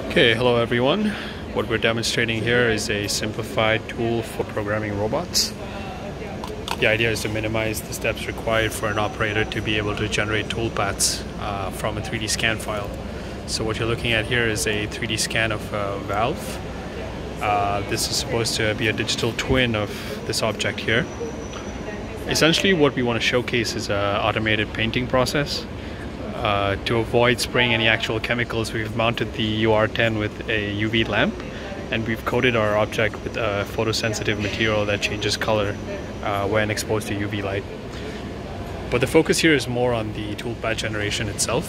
Okay, hello everyone. What we're demonstrating here is a simplified tool for programming robots. The idea is to minimize the steps required for an operator to be able to generate toolpaths from a 3D scan file. So what you're looking at here is a 3D scan of a valve. This is supposed to be a digital twin of this object here. Essentially what we want to showcase is an automated painting process. To avoid spraying any actual chemicals, we've mounted the UR10 with a UV lamp, and we've coated our object with a photosensitive material that changes color when exposed to UV light. But the focus here is more on the toolpath generation itself.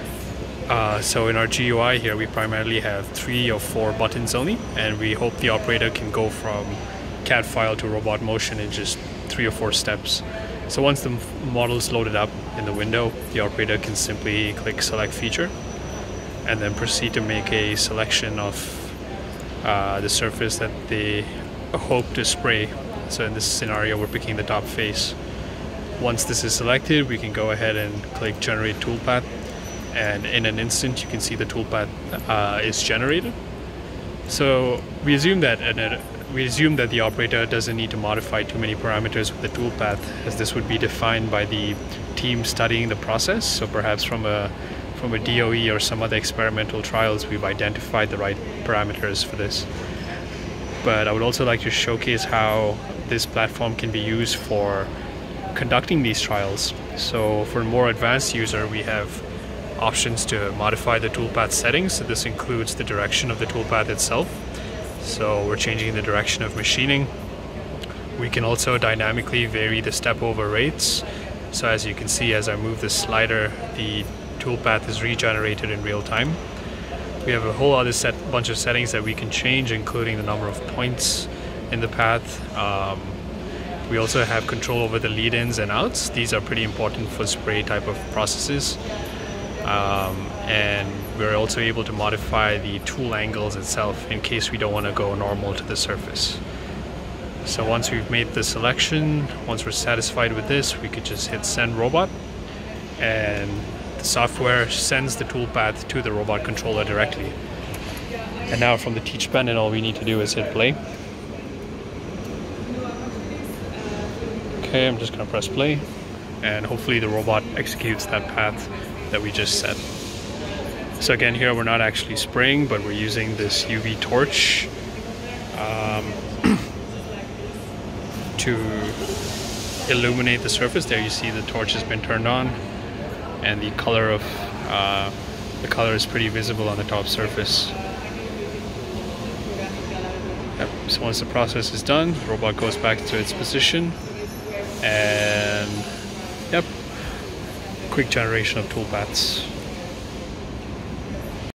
So in our GUI here, we primarily have 3 or 4 buttons only, and we hope the operator can go from CAD file to robot motion in just 3 or 4 steps. So once the model is loaded up in the window, the operator can simply click select feature and then proceed to make a selection of the surface that they hope to spray. So in this scenario, we're picking the top face. Once this is selected, we can go ahead and click generate toolpath, and in an instant you can see the toolpath is generated. So we assume that the operator doesn't need to modify too many parameters with the toolpath, as this would be defined by the team studying the process. So perhaps from a DOE or some other experimental trials, we've identified the right parameters for this. But I would also like to showcase how this platform can be used for conducting these trials. So for a more advanced user, we have options to modify the toolpath settings. So this includes the direction of the toolpath itself. So we're changing the direction of machining. We can also dynamically vary the step over rates. So as you can see, as I move the slider, the toolpath is regenerated in real time. We have a whole other bunch of settings that we can change, including the number of points in the path. We also have control over the lead-ins and outs. These are pretty important for spray type of processes. And we're also able to modify the tool angles itself in case we don't want to go normal to the surface. So once we've made the selection, once we're satisfied with this, we could just hit send robot, and the software sends the toolpath to the robot controller directly. And now from the teach panel, all we need to do is hit play. Okay, I'm just going to press play, and hopefully the robot executes that path that we just set. So again, here we're not actually spraying, but we're using this UV torch to illuminate the surface. There you see the torch has been turned on, and the color is pretty visible on the top surface. Yep. So once the process is done, the robot goes back to its position, and yep, quick generation of toolpaths.